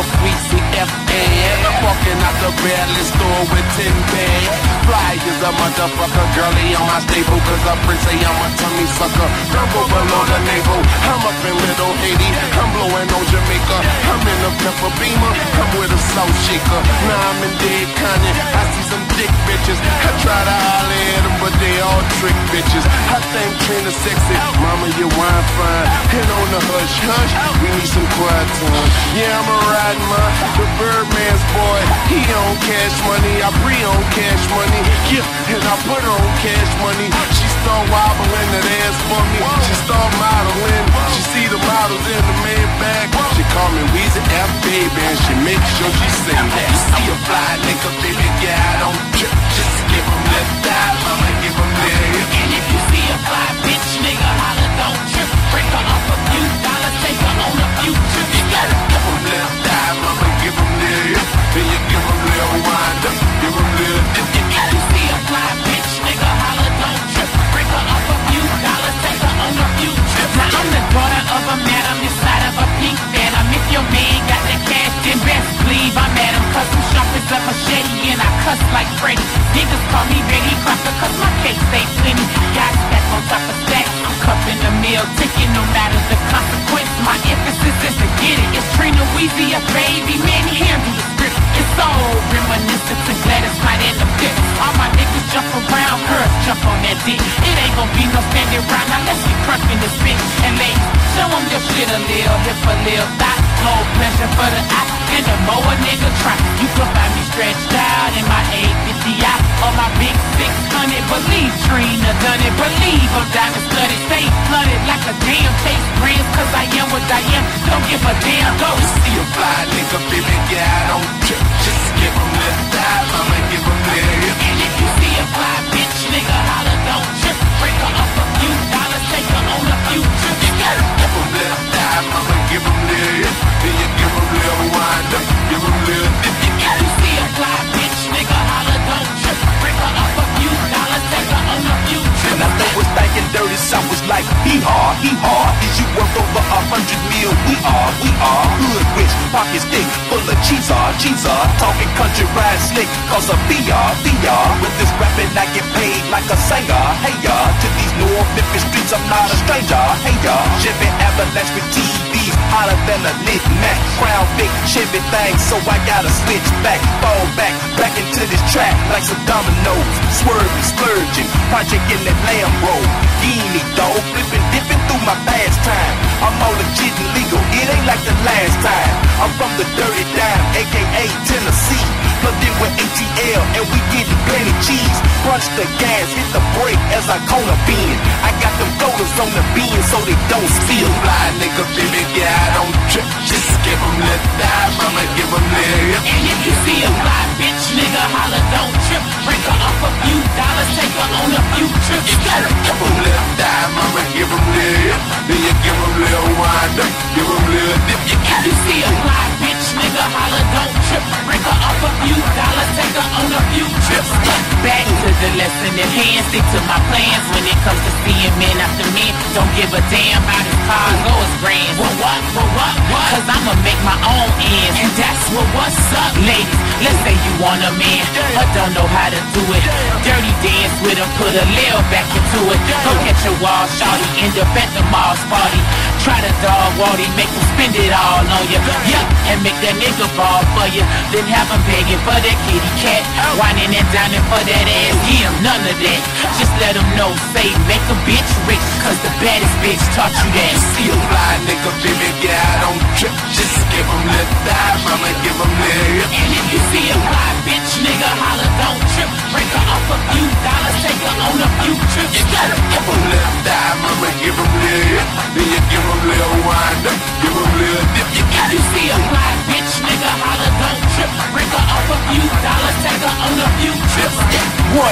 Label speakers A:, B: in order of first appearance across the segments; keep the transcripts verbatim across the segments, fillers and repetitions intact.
A: sweet C F A. I'm walking out the barreless store with ten bags. Fly is a motherfucker, girlie on my staple, cause her friends say I'm a tummy sucker. Don't go below the navel, I'm up in Little Haiti, I'm blowing on Jamaica. I'm in a pepper beamer, I'm with a salt shaker. Now I'm in dead Connie, I see some dick bitches. I try to holler at them, but they all trick bitches. I think Trina sexy, mama you wine fine. And on the hush hush, we need some quiet time. Yeah, I'm a riding man, the Birdman's boy. He on cash money, I pre on cash money. Yeah, and I put her on cash money. She start wobbling that ass for me. She start modeling, she see the models in the main bag. She call me Weezy F baby, and she make sure she sing that. You see a fly nigga, baby, yeah, I don't trip. Just give him left eye, mama, give him left.
B: And if you see a fly bitch nigga, holla, don't trip. Break her off a few dollars, take her on a few trips.
A: You gotta give him left eye, mama, give him left. Then you give him little wind up, give him left.
B: If you see a fly bitch nigga, holla, don't trip. Break her off a few dollars, take her on a few trips. Now I'm the daughter of a madam inside of a pink phantom. If your man got the cash, then best believe I'm at him. Cause I'm sharp as a machete and I cuss like Freddy. Niggas call me Betty Crocker cause my cake stay plenty. Got stack on top of stack, I'm cuffing the meal ticket no matter the consequence. My emphasis is to get it. It's Trina Weezy, a baby, man, handle the script. It's all reminiscent to Gladys Knight and the Pips. All my niggas jump around, girls jump on that dick. It ain't gon' be no standing round, now let's get crunk in this bitch. And ladies, show them your shit a little, hip a little thot. No pleasure for the eye, and the more a nigga try. You can find me stretched out in my eight fifty I or my big six hundred. Believe Trina done it, believe I'm diamond studded. Stay flooded like a damn chase brands, cause I am what I am. Don't give a damn go.
A: You see a fly nigga, baby, yeah, I don't trip. Just give him left eye, mama, give him left.
B: And if you see a fly bitch nigga, holla, don't trip. Break her up a few dollars, take her on a few trips.
A: You gotta give him left eye, mama, give him left. Then you give him little wind up, give him left.
B: If you see a fly bitch nigga, holla, don't trip. Break her up a few dollars, take her on a few trips.
C: And I they was thinking dirty South was like hee-haw, hee-haw. Is you worth over a hundred mil? We are, we are hood rich, pockets thick, full of cheese are, cheese are. Talking country ride slick, cause of V R, V R. With this rapping I get paid like a singer. Hey y'all, to these North Memphis streets I'm not a stranger. Hey y'all, Chevy Avalanche with T Vs, hotter than a lit Mac. Crown big Chevy thing, so I gotta switch back, fall back, back into this track like some dominoes. Swerving, splurging, project in that Lambo. Guinea dog, flipping, dipping through my pastime. I'm all legit and legal, it ain't like the last time. I'm from the dirty dime, aka Tennessee. Plugged in with A T L and we getting plenty cheese. Punch the gas, hit the brake as I corner bend. I got them floaters on the beam so they don't spill.
A: Fly nigga, baby, yeah, I don't trip. Just give him left eye, mama, give him left.
B: And if you see a fly bitch nigga, holla, don't trip. Break her off a few dollars, take her on a few trips.
A: You gotta give him left eye, mama, give him left. Then you give him little wind up, give him left. If you
B: If you see a fly bitch nigga, holla, don't trip. Break her off a few dollars, take her on a few trips. Back to the lesson at hand, stick to my plans. When it comes to seeing men after men, don't give a damn about his cars or his brands. Well what, well what, what? Cause I'ma make my own ends, and that's what what's up. Ladies, let's say you want a man, but don't know how to do it. Dirty dance with him, put a little back into it. Go catch a wall, shawty, end up at the mall's party. Try to dog Waldy, make him spend it all on you. Yup, and make that nigga ball for you. Then have him begging for that kitty cat, whining and dining for that ass. Give him none of that. Just let him know, say make a bitch rich, cause the baddest bitch taught you that.
A: You see a fly nigga, baby, yeah, I don't trip. Just give him left eye, mama, give him left.
B: And if you see a fly bitch nigga, holla, don't trip. Break her off a few dollars, take her on a few trips.
A: You gotta give him left eye, mama, give him left. Then you give him little wind up, give him little dip. You
B: If you see a fly bitch nigga, holla, don't trip. Break her off a few dollars, take her on a few trips.
C: One time.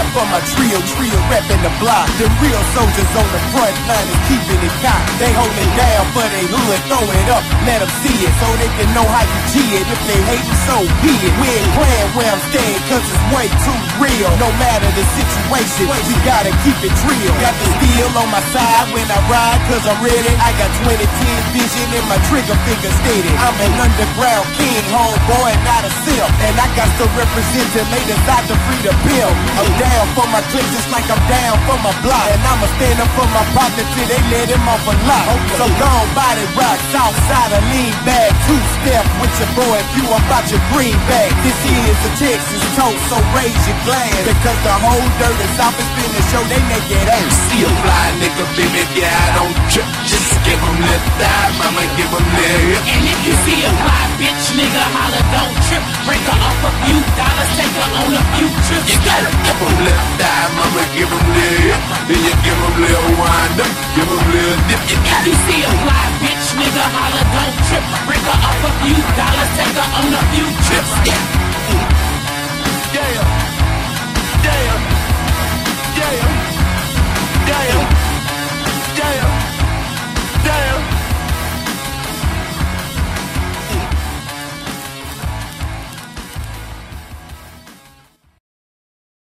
D: ride for my trio, trio reppin' the block. The real soldiers on the front line is keeping it cocked. They hold it down for they hood, throw it up, let them see it, so they can know how you G it. If they hatin', so be it. We ain't playing where I'm staying, cause it's way too real. No matter the situation, we gotta keep it real. Got the steel on my side when I ride, cause I'm ready. I got twenty ten vision and my trigger finger steady. I'm an underground king, homeboy, not a simp. And I got to represent the ladies out to free the pill. I'm down for my clique just like I'm down for my block. And I'ma stand up for my partner till they let him off a lot. So gone body rock, south side of lean back. Two step with your boy if you about your greenback. This is a Texas toast, so raise your glass. Because the whole dirty south is finna show they naked ass.
A: See a fly nigga, baby, yeah, I don't trip. Just give him left thigh, mama, give him leg.
B: And if you see a fly bitch, nigga, holla, don't trip. Break her off a few dollars, take her on a few trips.
A: You gotta give him left thigh, mama, give him leg. Then you give him little wind up, give him little dip. You
B: If you see a fly bitch, nigga, holla, don't trip. Break her off a few dollars, take her on a few trips.
A: yeah.